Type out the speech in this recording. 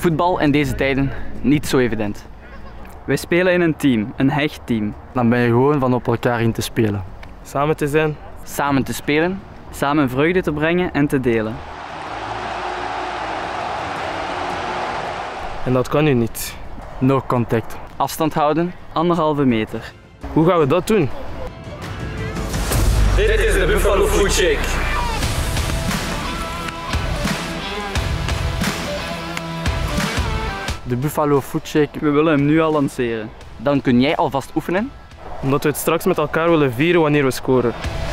Voetbal in deze tijden niet zo evident. Wij spelen in een team, een hecht team. Dan ben je gewoon van op elkaar in te spelen. Samen te zijn. Samen te spelen. Samen vreugde te brengen en te delen. En dat kan nu niet. No contact. Afstand houden. 1,5 meter. Hoe gaan we dat doen? Dit is de Buffalo Food Shake. De Buffalo Food Shake. We willen hem nu al lanceren. Dan kun jij alvast oefenen. Omdat we het straks met elkaar willen vieren wanneer we scoren.